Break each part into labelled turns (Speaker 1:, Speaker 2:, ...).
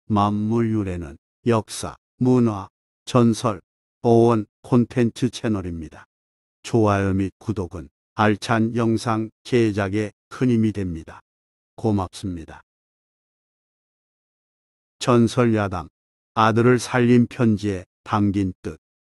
Speaker 1: 만물유래는 역사, 문화, 전설, 어원 콘텐츠 채널입니다. 좋아요 및 구독은 알찬 영상 제작에 큰 힘이 됩니다. 고맙습니다. 전설야당, 아들을 살린 편지에 담긴 뜻.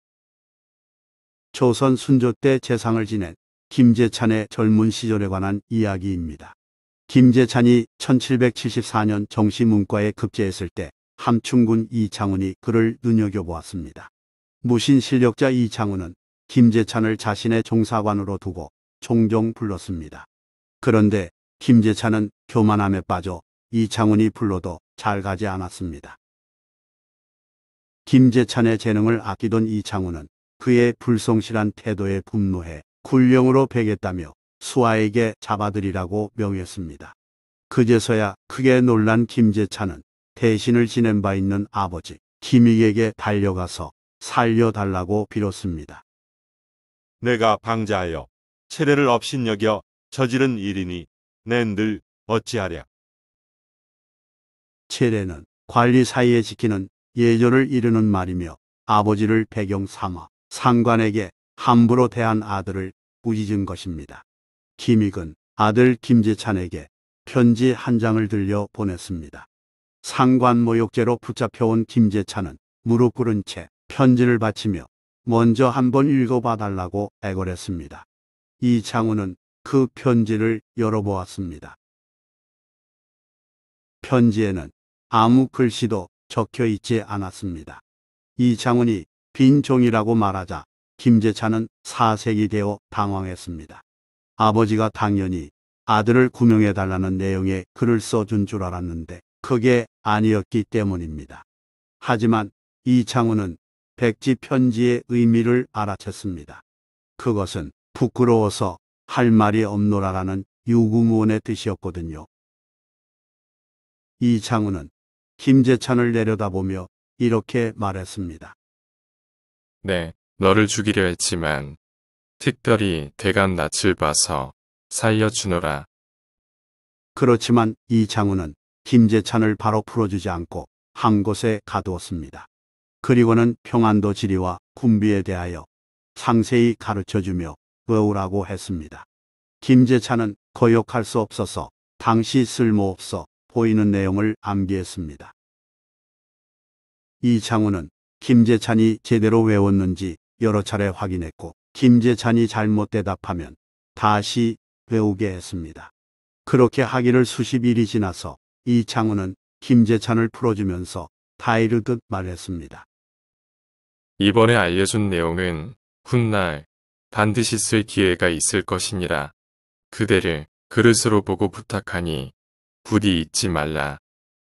Speaker 1: 조선 순조 때 재상을 지낸 김제찬의 젊은 시절에 관한 이야기입니다. 김제찬이 1774년 정시문과에 급제했을 때 함충군 이창훈이 그를 눈여겨보았습니다. 무신실력자 이창훈은 김제찬을 자신의 종사관으로 두고 종종 불렀습니다. 그런데 김제찬은 교만함에 빠져 이창훈이 불러도 잘 가지 않았습니다. 김제찬의 재능을 아끼던 이창훈은 그의 불성실한 태도에 분노해 굴령으로 베겠다며 수하에게 잡아들이라고 명했습니다. 그제서야 크게 놀란 김제찬은 대신을 지낸 바 있는 아버지 김익에게 달려가서 살려달라고 빌었습니다.
Speaker 2: 내가 방자하여 체례를 업신여겨 저지른 일이니 낸들 어찌하랴.
Speaker 1: 체례는 관리 사이에 지키는 예절을 이루는 말이며 아버지를 배경 삼아 상관에게 함부로 대한 아들을 꾸짖은 것입니다. 김익은 아들 김제찬에게 편지 한 장을 들려 보냈습니다. 상관 모욕죄로 붙잡혀온 김제찬은 무릎 꿇은 채 편지를 바치며 먼저 한번 읽어봐 달라고 애걸했습니다. 이창훈은 그 편지를 열어보았습니다. 편지에는 아무 글씨도 적혀 있지 않았습니다. 이창훈이 빈 종이라고 말하자 김제찬은 사색이 되어 당황했습니다. 아버지가 당연히 아들을 구명해달라는 내용의 글을 써준 줄 알았는데 그게 아니었기 때문입니다. 하지만 이창훈은 백지 편지의 의미를 알아챘습니다. 그것은 부끄러워서 할 말이 없노라라는 유구무원의 뜻이었거든요. 이창훈은 김제찬을 내려다보며 이렇게 말했습니다.
Speaker 3: 네, 너를 죽이려 했지만 특별히 대간 낯을 봐서 살려주노라.
Speaker 1: 그렇지만 이창훈은 김제찬을 바로 풀어주지 않고 한 곳에 가두었습니다. 그리고는 평안도 지리와 군비에 대하여 상세히 가르쳐주며 외우라고 했습니다. 김제찬은 거역할 수 없어서 당시 쓸모없어 보이는 내용을 암기했습니다. 이창훈은 김제찬이 제대로 외웠는지 여러 차례 확인했고 김제찬이 잘못 대답하면 다시 외우게 했습니다. 그렇게 하기를 수십 일이 지나서 이창훈은 김제찬을 풀어주면서 다이르듯 말했습니다.
Speaker 3: 이번에 알려준 내용은 훗날 반드시 쓸 기회가 있을 것이니라. 그대를 그릇으로 보고 부탁하니 부디 잊지 말라.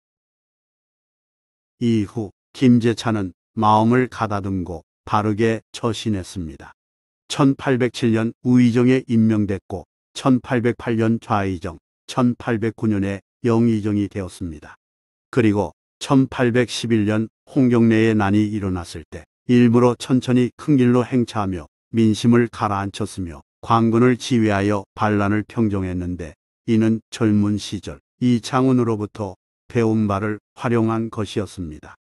Speaker 1: 이후 김제찬은 마음을 가다듬고 바르게 처신했습니다. 1807년 우의정에 임명됐고 1808년 좌의정, 1809년에 영의정이 되었습니다. 그리고 1811년 홍경래의 난이 일어났을 때 일부러 천천히 큰 길로 행차하며 민심을 가라앉혔으며 관군을 지휘하여 반란을 평정했는데 이는 젊은 시절 이창훈으로부터 배운 바를 활용한 것이었습니다.